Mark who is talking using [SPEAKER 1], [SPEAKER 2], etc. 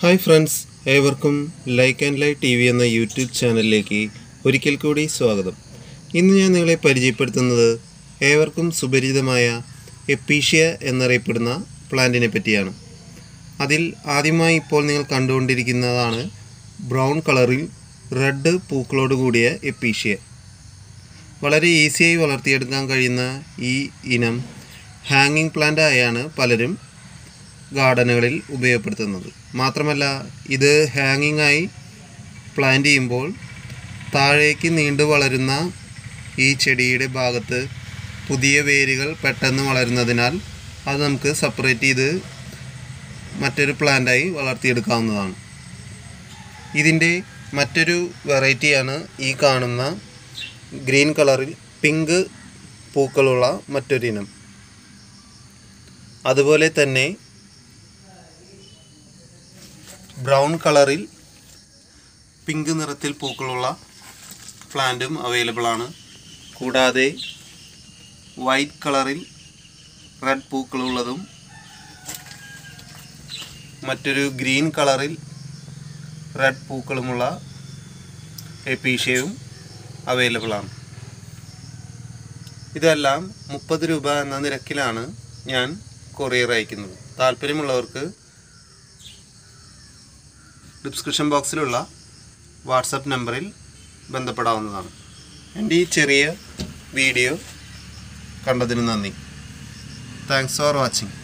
[SPEAKER 1] Hi friends, ഏവർക്കും like and live TV എന്ന YouTube ചാനലിലേക്ക് ഒരിക്കൽ കൂടി സ്വാഗതം. ഇന്ന് ഞാൻ നിങ്ങളെ പരിചയപ്പെടുത്തുന്നത് ഏവർക്കും സുപരിചിതമായ എപ്പീഷ്യ എന്നറിയപ്പെടുന്ന പ്ലാന്റിനെ പറ്റിയാണ്. അതിൽ ആദ്യമായി ഇപ്പോൾ നിങ്ങൾ കണ്ടുകൊണ്ടിരിക്കുന്നതാണ് ബ്രൗൺ കളറിൽ റെഡ് പൂക്കളോട് കൂടിയ എപ്പീഷ്യ. വളരെ ഈസിയായി വളർത്തിയെടുക്കാൻ കഴിയുന്ന ഈ ഇനം ഹാങ്ങിങ് പ്ലാന്റ് ആയാണ് പലരും ഗാർഡനുകളിൽ ഉപയോഗപ്പെടുത്തുന്നത്. മാത്രമല്ല, ഇത് ഹാങ്ങിങ് ആയി പ്ലാന്റ് ചെയ്യുമ്പോൾ താഴേക്ക് നീണ്ടു വളരുന്ന ഈ ചെടിയുടെ ഭാഗത്ത് പുതിയ വേരുകൾ പെട്ടെന്ന് വളരുന്നതിനാൽ അത് നമുക്ക് സെപ്പറേറ്റ് ചെയ്ത് മറ്റൊരു പ്ലാന്റായി വളർത്തിയെടുക്കാവുന്നതാണ്. ഇതിൻ്റെ മറ്റൊരു വെറൈറ്റിയാണ് ഈ കാണുന്ന ഗ്രീൻ കളറിൽ പിങ്ക് പൂക്കളുള്ള മറ്റൊരിനം. അതുപോലെ തന്നെ ബ്രൗൺ കളറിൽ പിങ്ക് നിറത്തിൽ പൂക്കളുള്ള പ്ലാന്റും അവൈലബിൾ ആണ്. കൂടാതെ വൈറ്റ് കളറിൽ റെഡ് പൂക്കളുള്ളതും മറ്റൊരു ഗ്രീൻ കളറിൽ റെഡ് പൂക്കളുമുള്ള എപ്പീഷ്യയും അവൈലബിൾ ആണ്. ഇതെല്ലാം 30 രൂപ എന്ന നിരക്കിലാണ് ഞാൻ കൊറിയർ അയക്കുന്നത്. താല്പര്യമുള്ളവർക്ക് ഡിസ്ക്രിപ്ഷൻ ബോക്സിലുള്ള വാട്സപ്പ് നമ്പറിൽ ബന്ധപ്പെടാവുന്നതാണ്. എൻ്റെ ഈ ചെറിയ വീഡിയോ കണ്ടതിന് നന്ദി. Thanks for watching.